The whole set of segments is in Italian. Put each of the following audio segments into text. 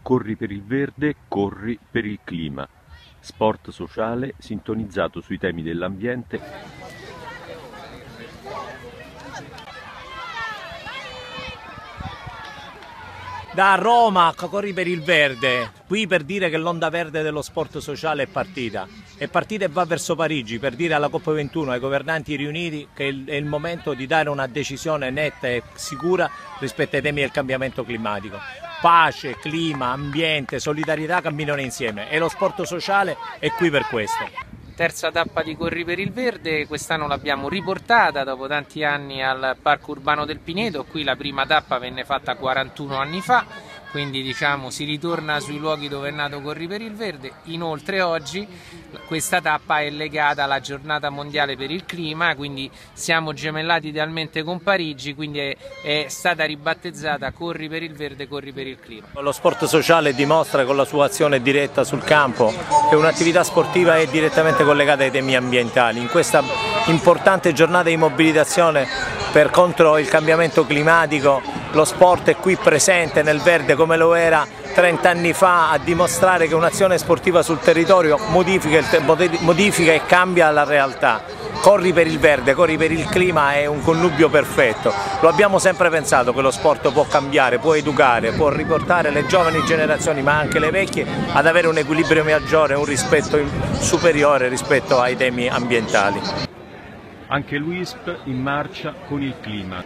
Corri per il verde, corri per il clima. Sport sociale sintonizzato sui temi dell'ambiente. Da Roma, Corri per il verde, qui per dire che l'onda verde dello sport sociale è partita e va verso Parigi, per dire alla COP21, ai governanti riuniti, che è il momento di dare una decisione netta e sicura rispetto ai temi del cambiamento climatico. Pace, clima, ambiente, solidarietà camminano insieme e lo sport sociale è qui per questo. Terza tappa di Corri per il Verde, quest'anno l'abbiamo riportata dopo tanti anni al Parco Urbano del Pineto. Qui la prima tappa venne fatta 41 anni fa, quindi diciamo si ritorna sui luoghi dove è nato Corri per il Verde. Inoltre oggi questa tappa è legata alla giornata mondiale per il clima, quindi siamo gemellati idealmente con Parigi, quindi è stata ribattezzata Corri per il Verde, Corri per il clima. Lo sport sociale dimostra con la sua azione diretta sul campo che un'attività sportiva è direttamente collegata ai temi ambientali. In questa importante giornata di mobilitazione contro il cambiamento climatico, lo sport è qui presente nel verde come lo era 30 anni fa, a dimostrare che un'azione sportiva sul territorio modifica e cambia la realtà. Corri per il verde, corri per il clima è un connubio perfetto. Lo abbiamo sempre pensato che lo sport può cambiare, può educare, può riportare le giovani generazioni, ma anche le vecchie, ad avere un equilibrio maggiore, un rispetto superiore rispetto ai temi ambientali. Anche l'UISP in marcia con il clima.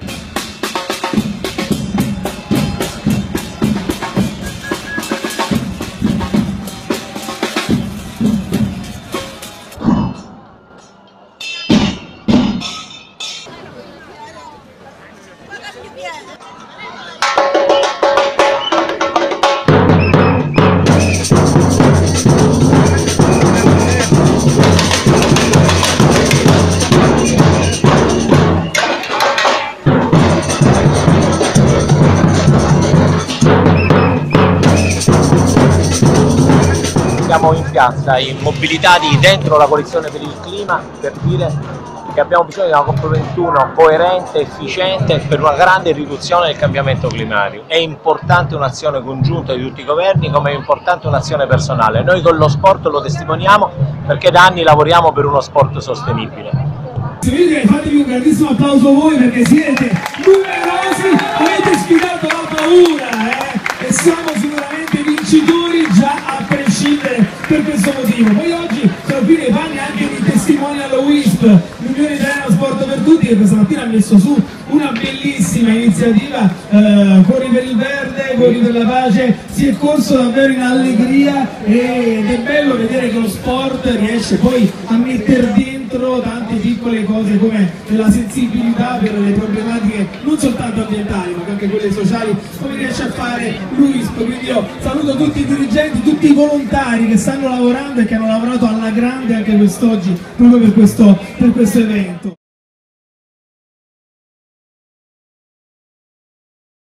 Siamo in piazza, immobilitati dentro la coalizione per il clima, per dire che abbiamo bisogno di una COP21 coerente, efficiente per una grande riduzione del cambiamento climatico. È importante un'azione congiunta di tutti i governi, come è importante un'azione personale. Noi con lo sport lo testimoniamo perché da anni lavoriamo per uno sport sostenibile. Fatevi un grandissimo applauso voi perché siete numerosi, avete sfidato la paura e siamo sicuramente vincitori già a prescindere per questo motivo. Poi oggi sono qui nei panni anche di testimoni alla WISP, l'Unione Italiana Sport per Tutti, che questa mattina ha messo su una bellissima iniziativa, Corri per il Verde, Corri per la Pace. Si è corso davvero in allegria ed è bello vedere che lo sport riesce poi a mettere dentro tante piccole cose come la sensibilità per le problematiche non soltanto ambientali ma anche quelle sociali, come riesce a fare l'UISP. Quindi io saluto tutti i dirigenti, tutti i volontari che stanno lavorando e che hanno lavorato alla grande anche quest'oggi proprio per questo evento.